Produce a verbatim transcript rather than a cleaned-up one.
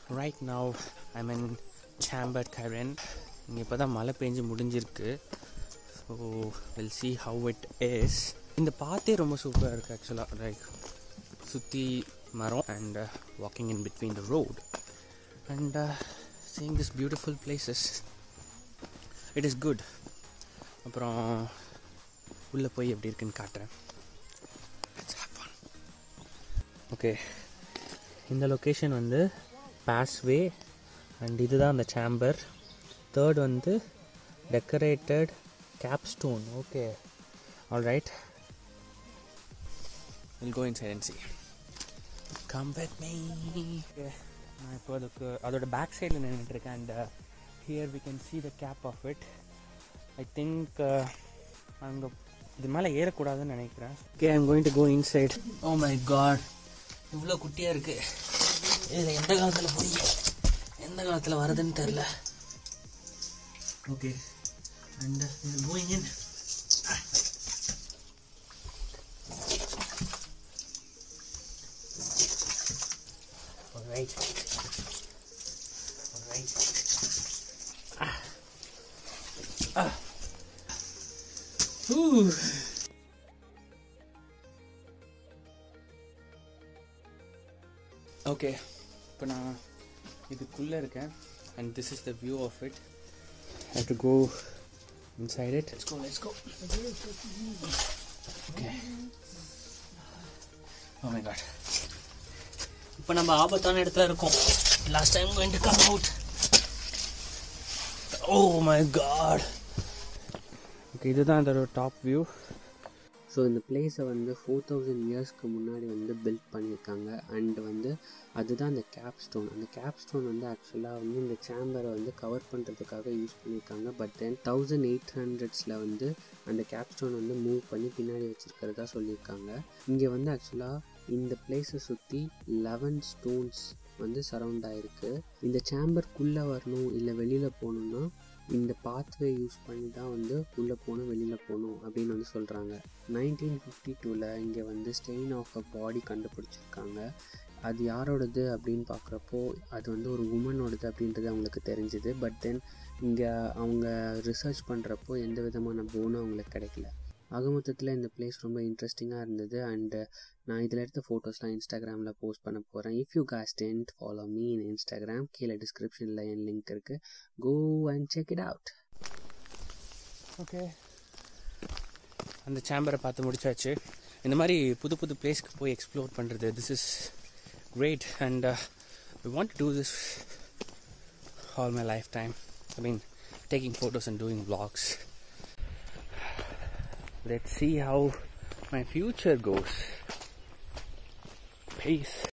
Right now I'm in Chamber Cairn. இங்கே இப்போ தான் மழை பெஞ்சு முடிஞ்சிருக்கு. So we'll see how it is. இந்த பாத்தே ரொம்ப சூப்பராக இருக்குது ஆக்சுவலாக. லைக் சுற்றி மரம் and walking in between the road and seeing this beautiful places. It is good. அப்புறம் உள்ளே போய் எப்படி இருக்குன்னு காட்டுறேன். ஓகே, இந்த லொக்கேஷன் வந்து பாஸ்வே அண்ட் இதுதான் அந்த சேம்பர். தேர்ட் வந்து decorated capstone. Okay, all right, will go inside and see. Come with me. Okay, நான் இப்போ அதுக்கு அதோட பேக் சைடில் நின்றுட்டுருக்கேன் and here we can see the cap of it. I think அங்கே இது மேலே ஏறக்கூடாதுன்னு நினைக்கிறேன். Okay, I am going to go inside. Oh my God, இவ்வளோ குட்டியாக இருக்குது. இதில் எந்த காலத்தில் போய் எந்த காலத்தில் வருதுன்னு தெரில. Okay, and going in. Alright. Alright. Ah. Ah. Ooh. Okay. இப்போ நான் இதுக்குள்ளே இருக்கேன் and this is the view of it. I have to go inside it. Let's go, let's go. Okay. Oh my god. இப்போ நம்ம ஆபத்தான இடத்துல இருக்கோம். Last time going to come out. Oh my god. Okay, இதுதான் அதோட top view. So இந்த பிளேஸை வந்து ஃபோர் தௌசண்ட் இயர்ஸ்க்கு முன்னாடி வந்து பில்ட் பண்ணியிருக்காங்க அண்ட் வந்து அதுதான் அந்த கேப் ஸ்டோன். அந்த கேப் ஸ்டோன் வந்து ஆக்சுவலாக வந்து இந்த சேம்பரை வந்து கவர் பண்ணுறதுக்காக யூஸ் பண்ணியிருக்காங்க. பட் தென் தௌசண்ட் எயிட் ஹண்ட்ரட்ஸில் வந்து அந்த கேப் ஸ்டோன் வந்து மூவ் பண்ணி பின்னாடி வச்சுருக்கிறதா சொல்லியிருக்காங்க. இங்கே வந்து ஆக்சுவலாக இந்த பிளேஸை சுற்றி லெவன் ஸ்டோன்ஸ் வந்து சரவுண்ட் ஆகிருக்கு. இந்த சேம்பருக்குள்ளே வரணும் இல்லை வெளியில் போகணுன்னா இந்த பாத்வே யூஸ் பண்ணி தான் வந்து உள்ளே போகணும் வெளியில் போகணும் அப்படின்னு வந்து சொல்கிறாங்க. நைன்டீன் ஃபிஃப்டி டூவில் இங்கே வந்து ஸ்டெயின் ஆஃப் அ பாடி கண்டுபிடிச்சிருக்காங்க. அது யாரோடது அப்படின்னு பார்க்குறப்போ அது வந்து ஒரு உமனோடது அப்படின்றது அவங்களுக்கு தெரிஞ்சுது. பட் தென் இங்கே அவங்க ரிசர்ச் பண்ணுறப்போ எந்த விதமான போனும் அவங்களுக்கு கிடைக்கல. ஆக மொத்தத்தில் இந்த பிளேஸ் ரொம்ப இன்ட்ரெஸ்டிங்காக இருந்தது அண்டு நான் இதில் எடுத்த ஃபோட்டோஸ்லாம் இன்ஸ்டாகிராமில் போஸ்ட் பண்ண போகிறேன். If you guys didn't follow me in Instagram, கீழே டிஸ்கிரிப்ஷனில் என் லிங்க் இருக்குது. Go and check it out. Okay, அந்த சேம்பரை பார்த்து முடிச்சாச்சு. இந்த மாதிரி புது புது பிளேஸ்க்கு போய் எக்ஸ்ப்ளோர் பண்ணுறது, this is great and we want to do this all my lifetime. I mean, taking photos and doing vlogs. Let's see how my future goes. Peace.